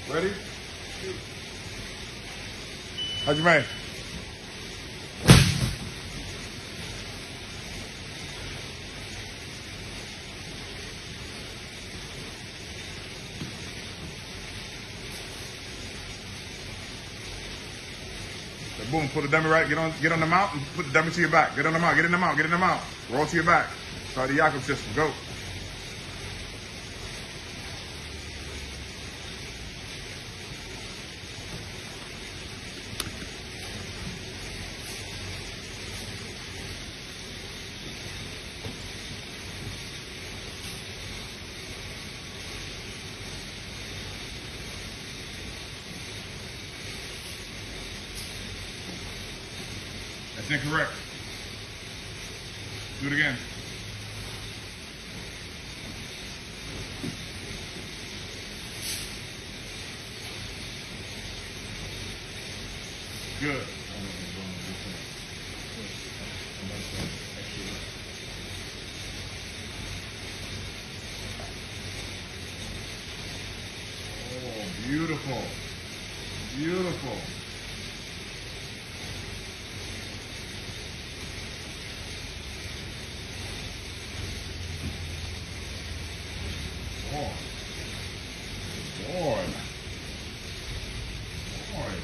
Ready? How'd you make? Boom, put the dummy right, get on the mount and put the dummy to your back. Get on the mount, get in the mount, get in the mount. Roll to your back. Start the Yakum system, go. That's incorrect. Do it again. Good. Oh, beautiful. Beautiful. Lord. Lord. Lord.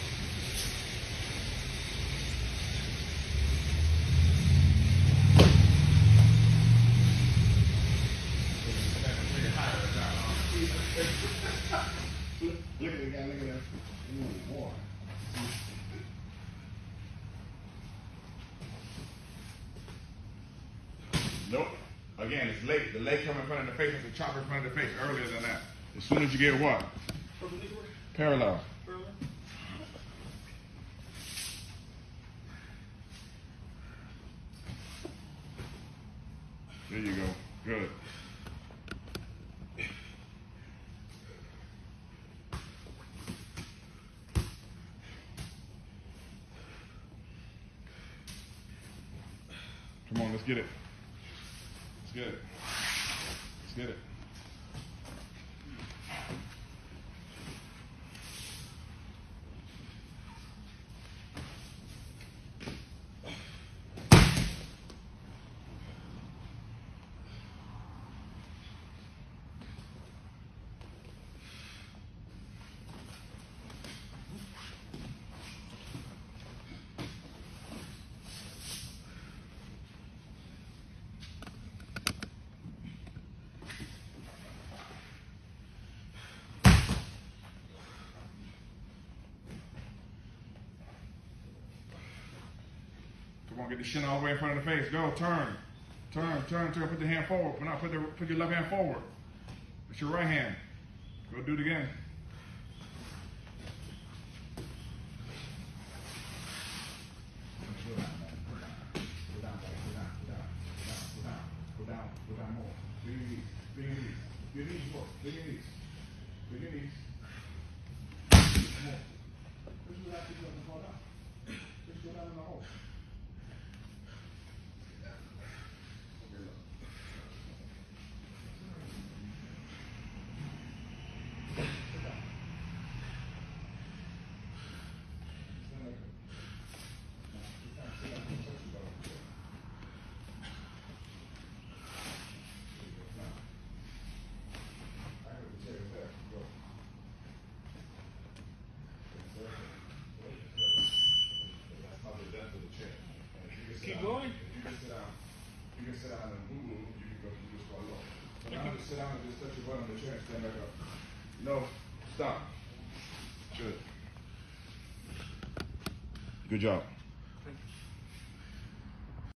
Look at the guy, look at that. Ooh, boy. Nope. Again, it's late. The leg come in front of the face. It's a chop in front of the face earlier than that. As soon as you get what? Parallel. There you go. Good. Come on, let's get it. Let's get it. Let's get it. Come on, get the shin all the way in front of the face. Go, turn. Turn, turn, turn. Put the hand forward. Put your left hand forward. It's your right hand. Go do it again. Go down more. Big knees, big knees. Big knees, big knees. Big knees. Come on. Push it out, fall down. Push it down in the hole. Keep going. You can sit down. You can sit down and move. You can go. You just go low. So now just sit down and just touch your butt on the chair and stand back up. No, stop. Good. Good job.